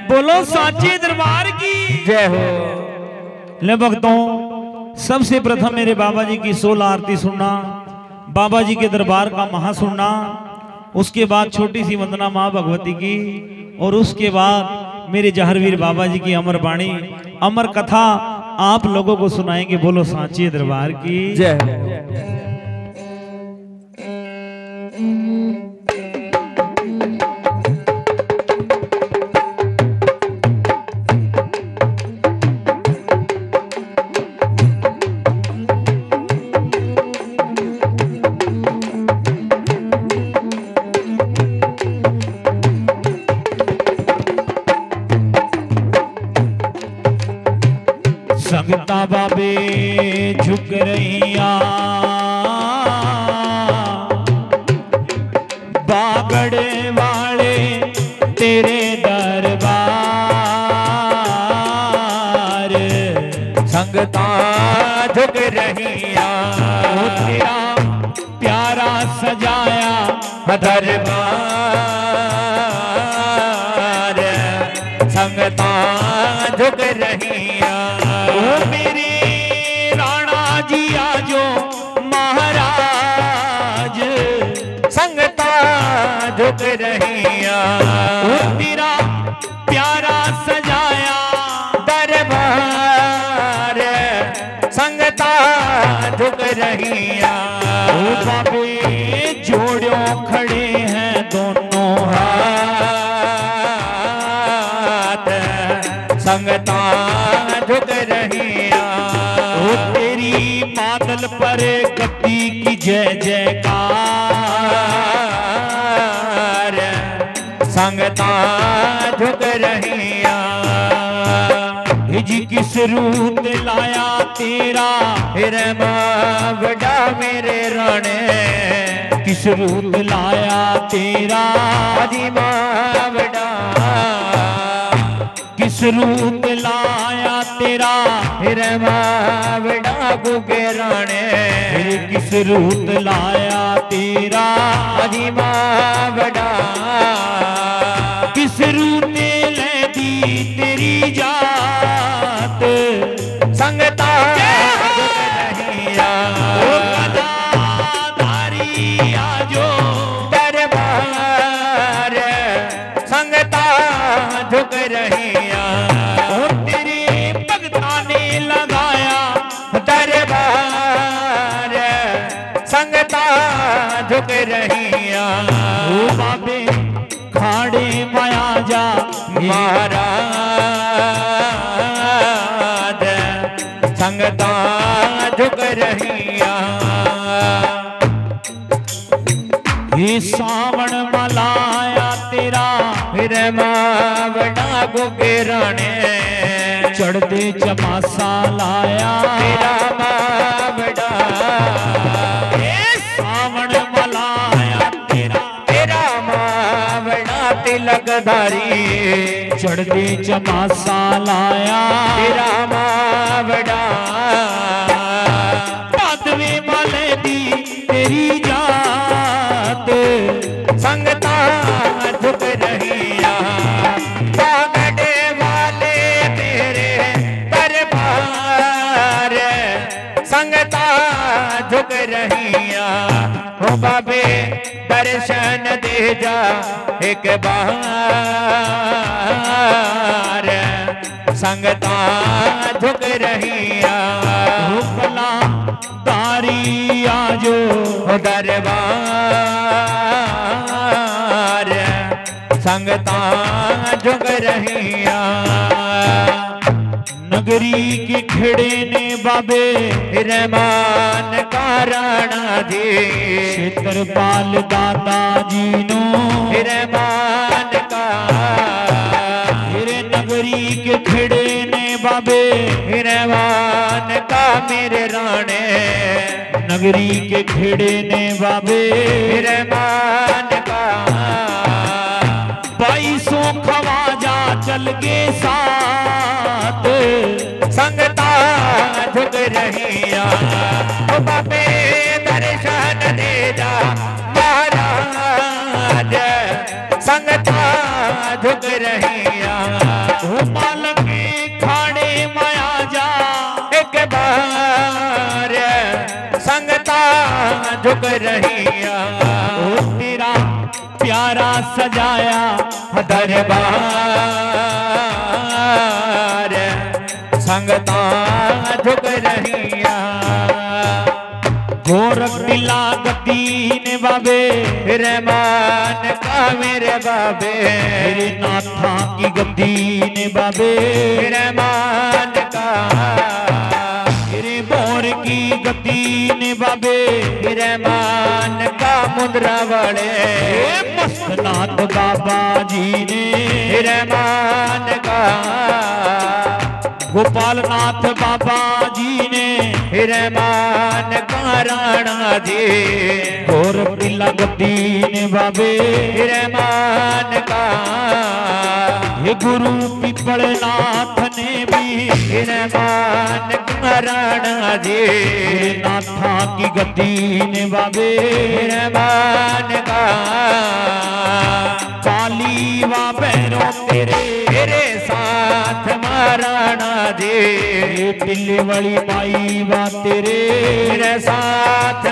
बोलो साचे दरबार की जय हो। ले भक्तों, सबसे प्रथम मेरे बाबा जी की 16 आरती सुनना, बाबा जी के दरबार का महा सुनना, उसके बाद छोटी सी वंदना माँ भगवती की, और उसके बाद मेरे जहरवीर बाबा जी की अमर वाणी, अमर कथा आप लोगों को सुनाएंगे। बोलो साचे दरबार की जय हो। संगता बाबे झुक रहिया, बागड़े वाले तेरे दरबार। संगता झुक रहिया, तेरा प्यारा सजाया दरबार। संगता झुक रहिया, मेरे राणा जी आजो महाराज। संगता झुक रहिया, तेरा प्यारा सजाया दरबार। संगता झुक रहिया, बाबे जोड़ों खड़े हैं दोनों हाथ। संगता झुक रहिया, तेरी बादल पर गद्दी की जय जयकार। संगता झुक रहिया, जी किस रूप लाया तेरा हिरे माँ बड़ा मेरे राणे। किस रूप लाया तेरा अजी माँ बड़ा, किस रूप लाया तेरा हिरे माँ बड़ा गुगे राणे। किस रूप लाया तेरा अजी माँ बड़ा, किस रूप ने ले दी तेरी जात। संगता झुक रहिया, गदाधारी आजो दरबार। संगता झुक रहिया, तेरे भगता ने लगाया दरबार। संगता झुक रहिया, बाबे खाड़े माया जा महाराज। संगता झुक रहिया, ये सावण मलाया तेरा हिरे माँ बड़ा गुगे राणे। चढ़ते चमासा लाया तेरा माँ बड़ा, ये सावण मलाया तेरा तेरा माँ बड़ा तिलकधारी। चढ़ते चमासा लाया तेरा माँ बड़ा, बादवे माले दी तेरी जात। संगता झुक रहिया, बागड़े वाले तेरे दरबार। संगता झुक रहिया, हो बाबे दर्शन दे जा एक बार। संगता झुक रहिया, भला तारी आजो दरबार। संगता झुक रहिया, नगरी के खेड़े ने बाबे हिरमान का राणा जी। क्षेत्रपाल दादा जी नो हिरमान का, हिरे नगरी के खेड़े ने बाबे हिरमान का मेरे राणे। नगरी के खेड़े ने बाबे हिरमान का, 2200 खवाजा चल के साथ। संगता झुक रहिया, ओ बाबे दर्शन दे जा महाराज। संगता झुक रहिया, झुक रहिया ओ तेरा प्यारा सजाया दरबार संगता झुक रहिया गोरख दिला गदीन बाबे रहमान का मेरे बाबे मेरे नाथा की गदीन बाबे रहमान का मेरे बोर की गदीन बाबे रहमान का मुद्रा वाले मस्तनाथ बाबा जी ने रहमान का गोपालनाथ बाबा जी ने रहमान का राणा जी गोरख दिला गदीन बाबे रहमान का ये गुरु पिपलनाथ ने भी रहमान का राणा जी नाथा की गदीन बाबे रहमान का काली वा भैरो तेरे साथ महाराणा जी दिल्ली वाली माई वा तेरे साथ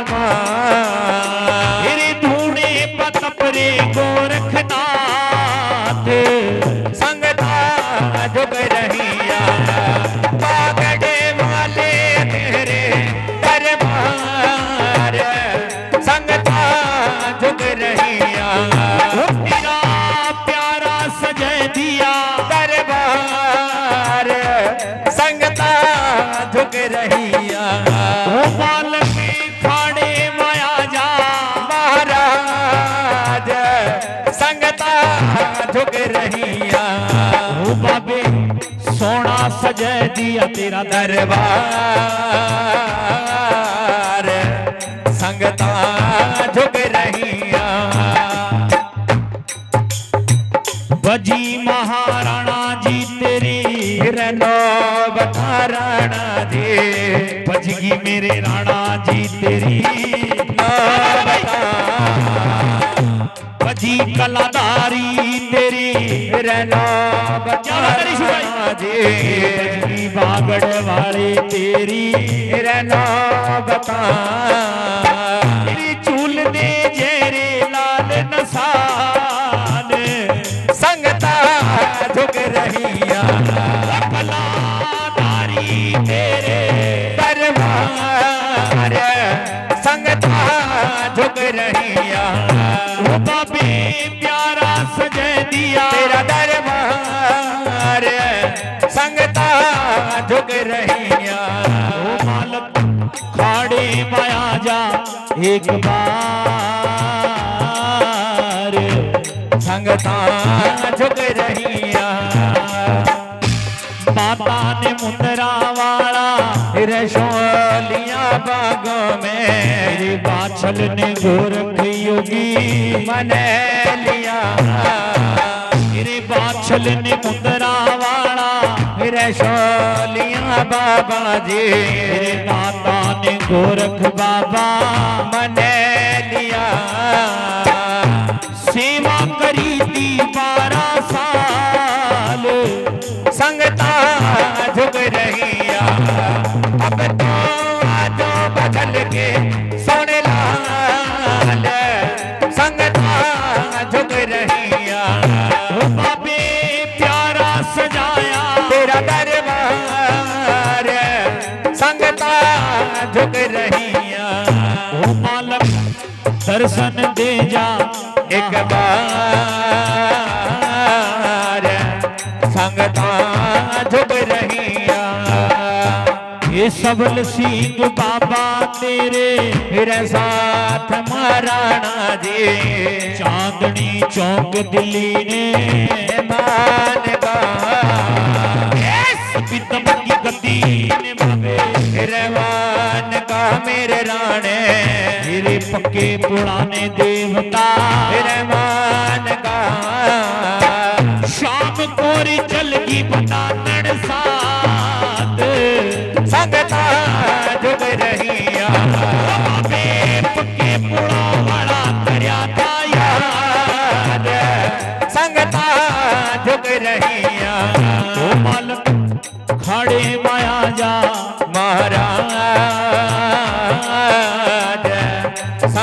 तेरे धूणे पतपरे गोरखनाथ संगता झुक रहिया बागड़े वाले तेरे दरबार संगता झुक रहिया तेरा प्यारा सजा दिया दरबार संगता झुक रहिया गोपाल के खाड़े माया जा महाराज संगता झुक रहिया ओ बाबे सोना सजा दिया तेरा दरबार संगता झुक रहिया बजी महाराणा जी तेरी रनो बता राणा जी बजगी मेरे राणा जी तेरी बजी कलादारी तेरी रनो बता राणा जी बजगी बागड़ वाले तेरी रनो बता तेरी चूल दे जेरे लाल नसान संगता झुक रहिया कलादारी तेरे दरबार संगता झुक रहिया ओ बाबे प्यारा सजा दिया तेरा दरबार संगता झुक रहिया ओ मालक खाड़े माया जा एक बार संगता झुक रहिया माता ने मुंदरा वाला रसोलिया बागों में मेरे बाछल ने गोरख योगी मन लिया मेरे बाछल ने मुंदरा वाला रसोलिया बाबा जी मेरे माता ने गोरख बाबा मन लिया सेवा करी थी 12 साल संगता झुक रहिया अब तो आजो बदल के सोने लाल संगता झुक रहिया ओ बाबे प्यारा सजाया तेरा दरबार संगता झुक रहिया ओ मालक दर्शन दे जा एक बार संगता झुक रहिया ये सबल सिंह बाबा तेरे फिर साथ महाराणा जी चांदनी चौक दिल्ली ने मान का पीतम की गद्दी ने बाबे रवान का मेरे राणे मेरे पक्के पुराने देवता रवान का शाम कोरी चल की बता साथ संगता झुक रहिया बाबे पक्के पुरा वाला करया था याद संगता झुक रहिया ओ मालक खड़े माया जा महाराज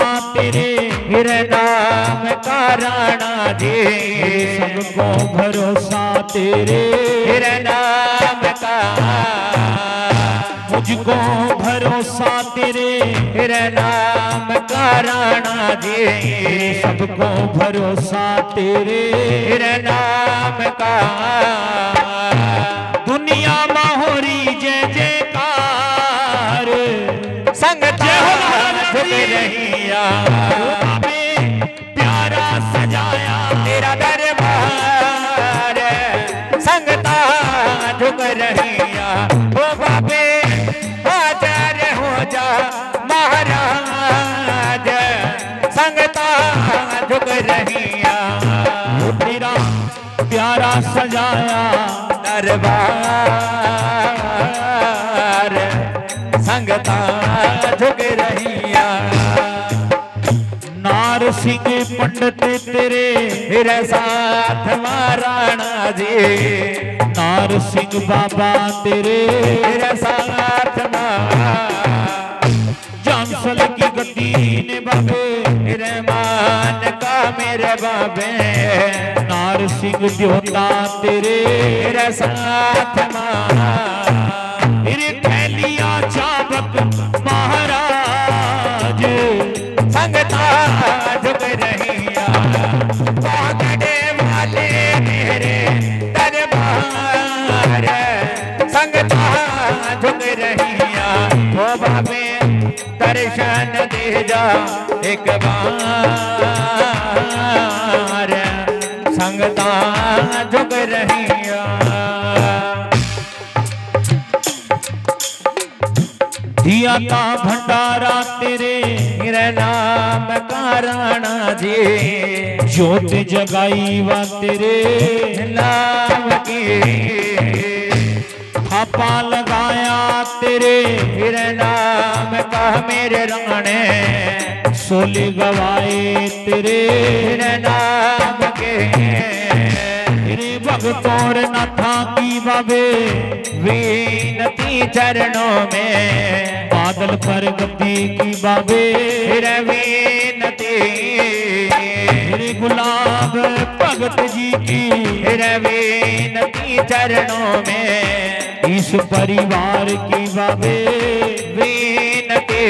तेरे मेरे नाम का राणा जी सबको भरोसा तेरे मेरे नाम का मुझको भरोसा तेरे मेरे नाम का राणा जी सबको भरोसा तेरे मेरे नाम का दुनिया माहौरी जय जयकार संगत झुक रहिया प्यारा सजाया तेरा दरबार संगता झुक रहिया हो बाबे आचार्य हो जा महाराज संगता झुक रहिया तेरा प्यारा सजाया दरबार संगता झुक रहिया नार सिंह पंडित तेरे मेरे साथ महाराणा जी नार सिंह बाबा तेरे मेरे साथ जामसल की गद्दी ने बाबे मेरे मान का मेरे बाबे नार सिंह द्योता तेरे मेरे साथ तेरे फैलिया चाबक महाराज संगता झुक रहिया पकड़े वाले मेरे दरबार संगता झुक रहिया हो बाबे दर्शन दे जा एक बार संगता झुक रहिया दिया का भंडारा तेरे मेरे नाम का राणा जी ज्योत जगाई वा तेरे नाम की थापा लगाया तेरे मेरे नाम का मेरे राणे सोले गवाए तेरे मेरे नाम के तेरे भगतौर नाथा की बाबे विनती चरणों में बादल पर गद्दी की बाबे मेरे विनती तेरे गुलाब भगत जी की मेरे विनती चरणों में इस परिवार की बाबे विनती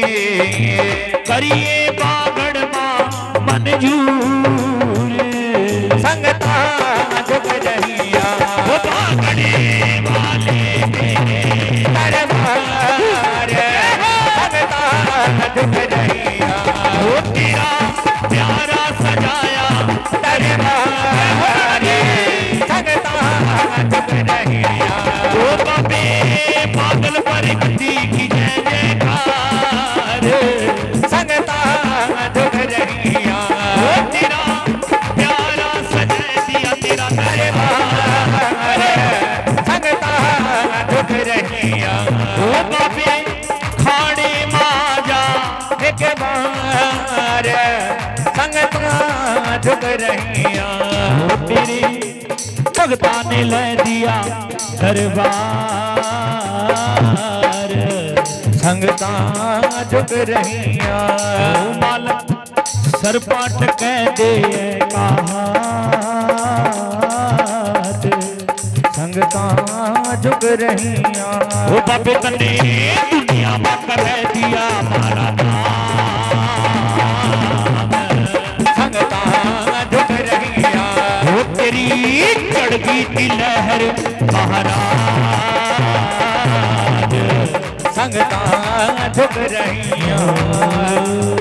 करिए बागड़ मां मंजूर संगता झुक रहिया वो बागड़े वाले मेरे दरबार संगता झुक रहिया वो तेरा प्यारा सजाया दरबार संगता झुक रहिया वो बाबे बादल पर गद्दी की जय जयकार संगता झुक रहिया वो तेरा प्यारा सजा दिया तेरा दरबार संगता झुक रहिया वो बाबे खाड़े माजा एक बार संगता झुक रहिया वो तेरी भगता ने ले दिया दरबार संगता झुक रहिया मालक सरपाट कह दे कहा संगता झुक रहिया वो बाबे तने दुनिया में कर दिया मारा नाम संगता झुक रहिया वो तेरी चढ़गी की लहर महाराज संगता झुक रहिया